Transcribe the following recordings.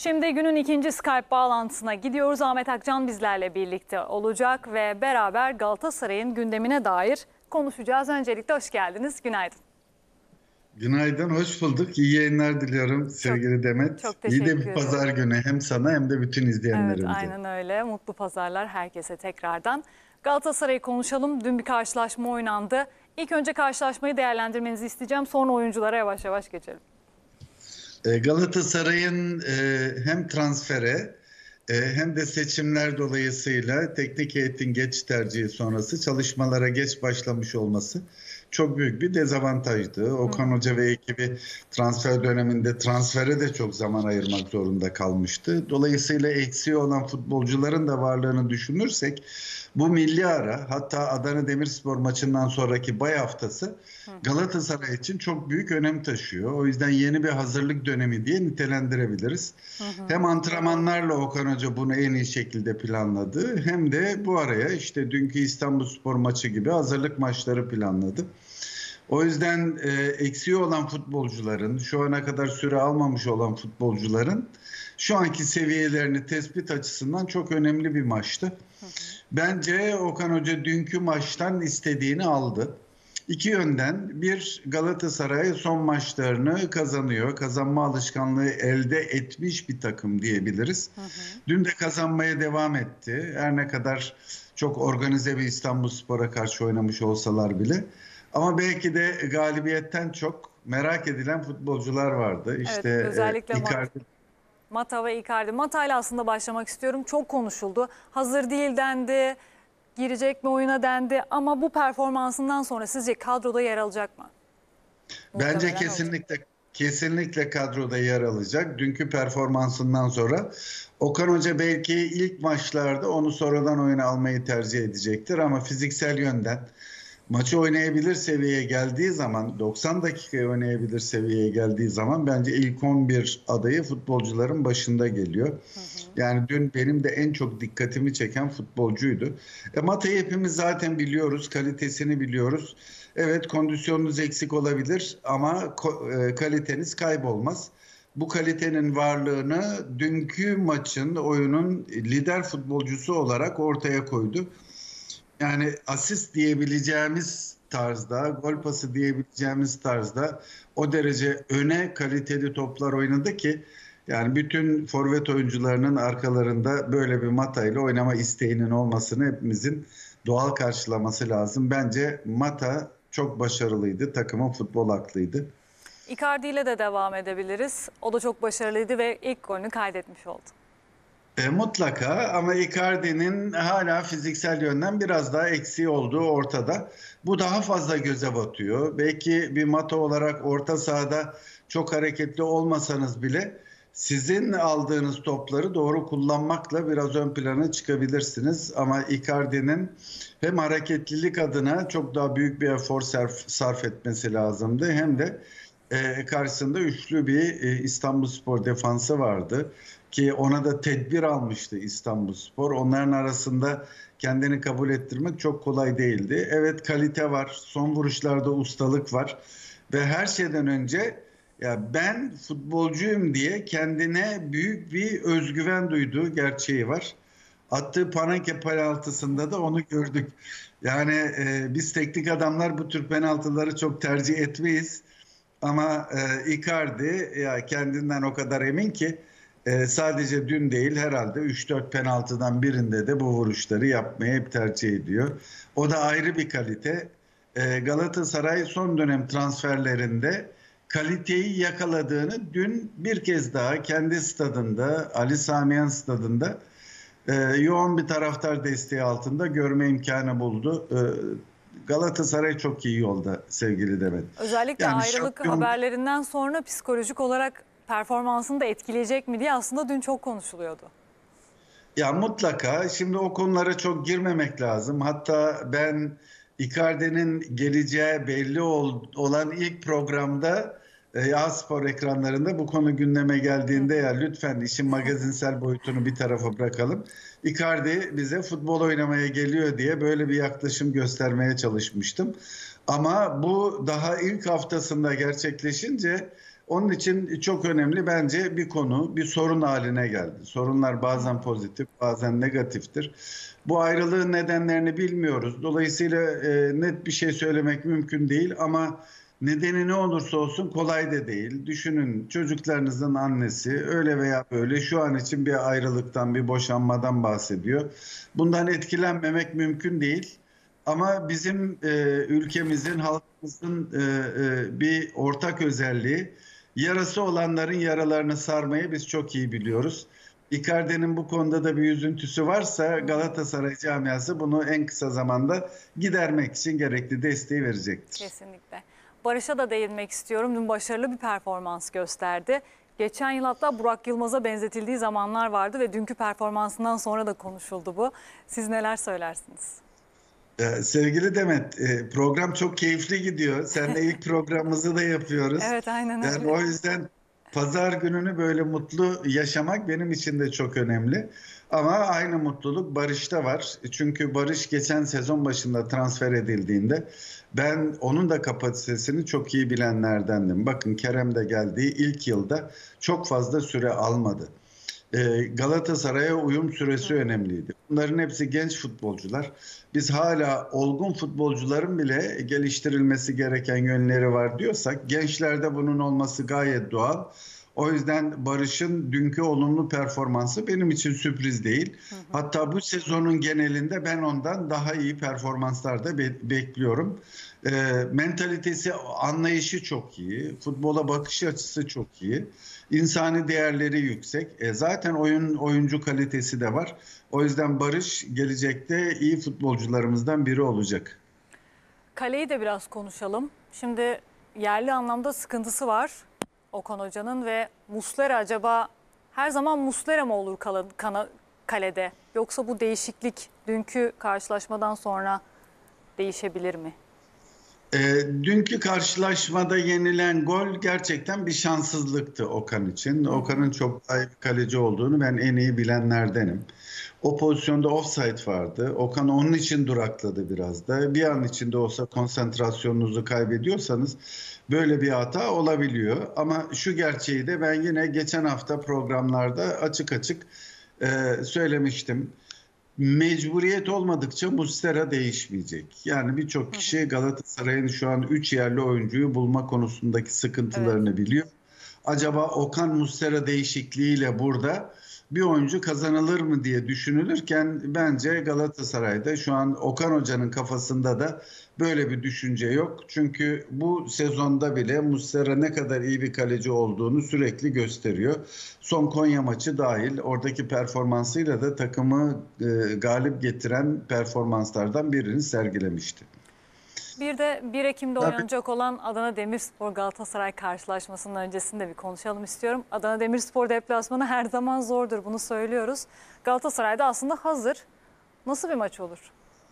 Şimdi günün ikinci Skype bağlantısına gidiyoruz. Ahmet Akcan bizlerle birlikte olacak ve beraber Galatasaray'ın gündemine dair konuşacağız. Öncelikle hoş geldiniz. Günaydın. Günaydın, hoş bulduk. İyi yayınlar diliyorum sevgili Demet. Çok İyi de teşekkür bir ederim. pazar günü hem sana hem de bütün Evet, izleyenlerimize. aynen öyle. Mutlu pazarlar herkese tekrardan. Galatasaray'ı konuşalım. Dün bir karşılaşma oynandı. İlk önce karşılaşmayı değerlendirmenizi isteyeceğim. Sonra oyunculara yavaş yavaş geçelim. Galatasaray'ın hem transfere hem de seçimler dolayısıyla teknik heyetin geç tercihi sonrası çalışmalara geç başlamış olması çok büyük bir dezavantajdı. Okan Hoca ve ekibi transfer döneminde transfere de çok zaman ayırmak zorunda kalmıştı. Dolayısıyla eksiği olan futbolcuların da varlığını düşünürsek bu milli ara, hatta Adana Demirspor maçından sonraki bay haftası Galatasaray için çok büyük önem taşıyor. O yüzden yeni bir hazırlık dönemi diye nitelendirebiliriz. Hem antrenmanlarla Okan Hoca bunu en iyi şekilde planladı, hem de bu araya işte dünkü İstanbulspor maçı gibi hazırlık maçları planladı. O yüzden eksiği olan futbolcuların, şu ana kadar süre almamış olan futbolcuların şu anki seviyelerini tespit açısından çok önemli bir maçtı. Bence Okan Hoca dünkü maçtan istediğini aldı. İki yönden: bir, Galatasaray son maçlarını kazanıyor. Kazanma alışkanlığı elde etmiş bir takım diyebiliriz. Dün de kazanmaya devam etti. Her ne kadar çok organize bir İstanbulspor'a karşı oynamış olsalar bile. Ama belki de galibiyetten çok merak edilen futbolcular vardı. Evet, İşte özellikle Icardi. Mata ve Icardi. Mata ile aslında başlamak istiyorum. Çok konuşuldu. Hazır değil dendi. Girecek mi oyuna dendi. Ama bu performansından sonra sizce kadroda yer alacak mı? Bence Muhtemelen olacak. kesinlikle kadroda yer alacak. Dünkü performansından sonra Okan Hoca belki ilk maçlarda onu sonradan oyuna almayı tercih edecektir, ama fiziksel yönden maçı oynayabilir seviyeye geldiği zaman, 90 dakikaya oynayabilir seviyeye geldiği zaman bence ilk 11 adayı futbolcuların başında geliyor. Yani dün benim de en çok dikkatimi çeken futbolcuydu. Mata'yı hepimiz zaten biliyoruz, kalitesini biliyoruz. Evet, kondisyonunuz eksik olabilir ama kaliteniz kaybolmaz. Bu kalitenin varlığını dünkü maçın, oyunun lider futbolcusu olarak ortaya koydu. Yani asist diyebileceğimiz tarzda, gol pası diyebileceğimiz tarzda o derece öne kaliteli toplar oynadı ki, yani bütün forvet oyuncularının arkalarında böyle bir Mata ile oynama isteğinin olmasını hepimizin doğal karşılaması lazım. Bence Mata çok başarılıydı, takımın futbol aklıydı. Icardi ile de devam edebiliriz. O da çok başarılıydı ve ilk golünü kaydetmiş oldu. Mutlaka, ama Icardi'nin hala fiziksel yönden biraz daha eksiği olduğu ortada. Bu daha fazla göze batıyor. Belki bir Mata olarak orta sahada çok hareketli olmasanız bile sizin aldığınız topları doğru kullanmakla biraz ön plana çıkabilirsiniz. Ama Icardi'nin hem hareketlilik adına çok daha büyük bir efor sarf etmesi lazımdı, hem de karşısında üçlü bir İstanbulspor defansı vardı ki ona da tedbir almıştı İstanbulspor. Onların arasında kendini kabul ettirmek çok kolay değildi. Evet, kalite var, son vuruşlarda ustalık var ve her şeyden önce ya ben futbolcuyum diye kendine büyük bir özgüven duyduğu gerçeği var. Attığı Panenka penaltısında da onu gördük. Yani biz teknik adamlar bu tür penaltıları çok tercih etmeyiz. Ama Icardi ya kendinden o kadar emin ki sadece dün değil, herhalde 3-4 penaltıdan birinde de bu vuruşları yapmayı hep tercih ediyor. O da ayrı bir kalite. Galatasaray son dönem transferlerinde kaliteyi yakaladığını dün bir kez daha kendi stadında, Ali Sami Yen stadında yoğun bir taraftar desteği altında görme imkanı buldu. Galatasaray çok iyi yolda sevgili Demet. Özellikle Yani ayrılık haberlerinden sonra psikolojik olarak performansını da etkileyecek mi diye aslında dün çok konuşuluyordu. Ya mutlaka, şimdi o konulara çok girmemek lazım. Hatta ben Icardi'nin geleceği belli olan ilk programda A-Spor ekranlarında bu konu gündeme geldiğinde ya lütfen işin magazinsel boyutunu bir tarafa bırakalım, Icardi bize futbol oynamaya geliyor diye böyle bir yaklaşım göstermeye çalışmıştım. Ama bu daha ilk haftasında gerçekleşince Onun için çok önemli bence bir konu, bir sorun haline geldi. Sorunlar bazen pozitif, bazen negatiftir. Bu ayrılığın nedenlerini bilmiyoruz. Dolayısıyla net bir şey söylemek mümkün değil ama nedeni ne olursa olsun kolay da değil. Düşünün, çocuklarınızın annesi öyle veya böyle şu an için bir ayrılıktan, bir boşanmadan bahsediyor. Bundan etkilenmemek mümkün değil. Ama bizim ülkemizin, halkımızın bir ortak özelliği, yarası olanların yaralarını sarmayı biz çok iyi biliyoruz. Icardi'nin bu konuda da bir üzüntüsü varsa Galatasaray camiası bunu en kısa zamanda gidermek için gerekli desteği verecektir. Kesinlikle. Barış'a da değinmek istiyorum. Dün başarılı bir performans gösterdi. Geçen yıl hatta Burak Yılmaz'a benzetildiği zamanlar vardı ve dünkü performansından sonra da konuşuldu bu. Siz neler söylersiniz? Sevgili Demet, program çok keyifli gidiyor. Seninle ilk programımızı da yapıyoruz. Evet, aynen Yani öyle. o yüzden pazar gününü böyle mutlu yaşamak benim için de çok önemli. Ama aynı mutluluk Barış'ta var. Çünkü Barış geçen sezon başında transfer edildiğinde ben onun da kapasitesini çok iyi bilenlerdendim. Bakın Kerem de geldiği ilk yılda çok fazla süre almadı. Galatasaray'a uyum süresi önemliydi. Bunların hepsi genç futbolcular. Biz hala olgun futbolcuların bile geliştirilmesi gereken yönleri var diyorsak gençlerde bunun olması gayet doğal. O yüzden Barış'ın dünkü olumlu performansı benim için sürpriz değil. Hatta bu sezonun genelinde ben ondan daha iyi performanslar da bekliyorum. Mentalitesi, anlayışı çok iyi. Futbola bakış açısı çok iyi. İnsani değerleri yüksek. Zaten oyuncu kalitesi de var. O yüzden Barış gelecekte iyi futbolcularımızdan biri olacak. Kaleyi de biraz konuşalım. Şimdi yerli anlamda sıkıntısı var Okan Hoca'nın ve Muslera acaba her zaman Muslera mı olur kalede? Yoksa bu değişiklik dünkü karşılaşmadan sonra değişebilir mi? Dünkü karşılaşmada yenilen gol gerçekten bir şanssızlıktı Okan için. Okan'ın çok iyi bir kaleci olduğunu ben en iyi bilenlerdenim. O pozisyonda offside vardı. Okan onun için durakladı biraz da. Bir an içinde olsa konsantrasyonunuzu kaybediyorsanız böyle bir hata olabiliyor. Ama şu gerçeği de ben yine geçen hafta programlarda açık açık söylemiştim. Mecburiyet olmadıkça Muslera değişmeyecek. Yani birçok kişi Galatasaray'ın şu an 3 yerli oyuncuyu bulma konusundaki sıkıntılarını biliyor. Acaba Okan Muslera değişikliğiyle burada bir oyuncu kazanılır mı diye düşünülürken bence Galatasaray'da şu an Okan Hoca'nın kafasında da böyle bir düşünce yok. Çünkü bu sezonda bile Muslera ne kadar iyi bir kaleci olduğunu sürekli gösteriyor. Son Konya maçı dahil oradaki performansıyla da takımı galip getiren performanslardan birini sergilemişti. Bir de 1 Ekim'de oynanacak olan Adana Demirspor Galatasaray karşılaşmasının öncesinde bir konuşalım istiyorum. Adana Demirspor deplasmanı her zaman zordur, bunu söylüyoruz. Galatasaray'da aslında hazır. Nasıl bir maç olur?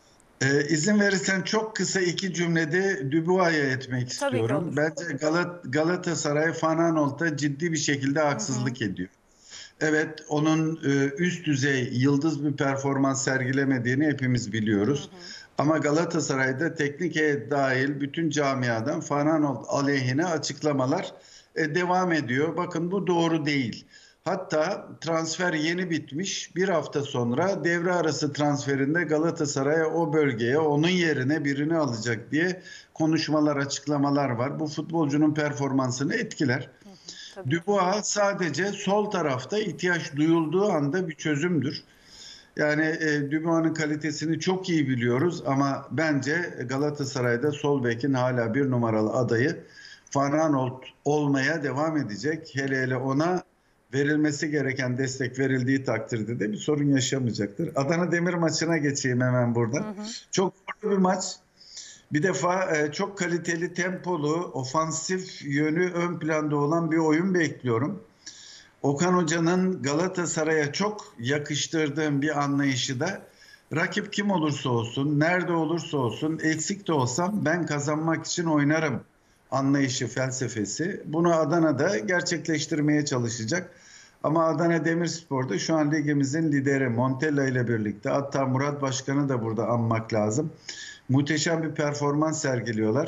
İzin verirsen çok kısa 2 cümlede Dubois'a etmek istiyorum. Bence Galatasaray Van Aanholt'a ciddi bir şekilde haksızlık ediyor. Evet, onun üst düzey yıldız bir performans sergilemediğini hepimiz biliyoruz. Ama Galatasaray'da teknik heyet dahil bütün camiadan Van Aanholt aleyhine açıklamalar devam ediyor. Bakın bu doğru değil. Hatta transfer yeni bitmiş. Bir hafta sonra devre arası transferinde Galatasaray o bölgeye onun yerine birini alacak diye konuşmalar, açıklamalar var. Bu futbolcunun performansını etkiler. Dubois sadece sol tarafta ihtiyaç duyulduğu anda bir çözümdür. Yani Dubois'un kalitesini çok iyi biliyoruz ama bence Galatasaray'da sol bekin hala 1 numaralı adayı Van Aanholt olmaya devam edecek. Hele hele ona verilmesi gereken destek verildiği takdirde de bir sorun yaşamayacaktır. Adana Demir maçına geçeyim hemen buradan. Çok zorlu bir maç. Bir defa çok kaliteli, tempolu, ofansif yönü ön planda olan bir oyun bekliyorum. Okan Hoca'nın Galatasaray'a çok yakıştırdığım bir anlayışı da rakip kim olursa olsun, nerede olursa olsun, eksik de olsam ben kazanmak için oynarım anlayışı, felsefesi. Bunu Adana'da gerçekleştirmeye çalışacak. Ama Adana Demirspor'da şu an ligimizin lideri Montella ile birlikte, hatta Murat Başkan'ı da burada anmak lazım. Muhteşem bir performans sergiliyorlar.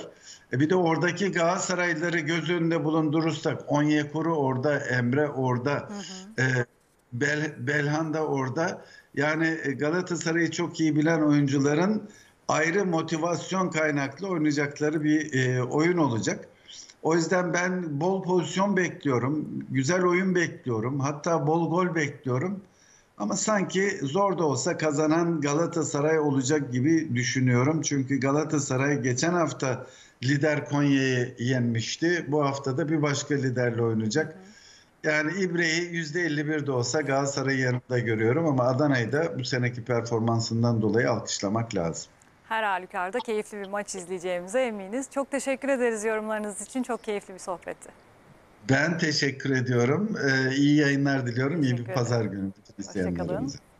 Bir de oradaki Galatasaraylıları göz önünde bulundurursak, Onyekuru orada, Emre orada, Belhanda orada. Yani Galatasaray'ı çok iyi bilen oyuncuların ayrı motivasyon kaynaklı oynayacakları bir oyun olacak. O yüzden ben bol pozisyon bekliyorum, güzel oyun bekliyorum, hatta bol gol bekliyorum. Ama sanki zor da olsa kazanan Galatasaray olacak gibi düşünüyorum. Çünkü Galatasaray geçen hafta lider Konya'yı yenmişti. Bu hafta da bir başka liderle oynayacak. Yani İbre'yi %51 de olsa Galatasaray'ı yanında görüyorum ama Adana'yı da bu seneki performansından dolayı alkışlamak lazım. Her halükarda keyifli bir maç izleyeceğimize eminiz. Çok teşekkür ederiz yorumlarınız için. Çok keyifli bir sohbetti. Ben teşekkür ediyorum. İyi yayınlar diliyorum. İyi bir Teşekkür pazar ederim. günü bütün Hoşça kalın. izleyenlerimize.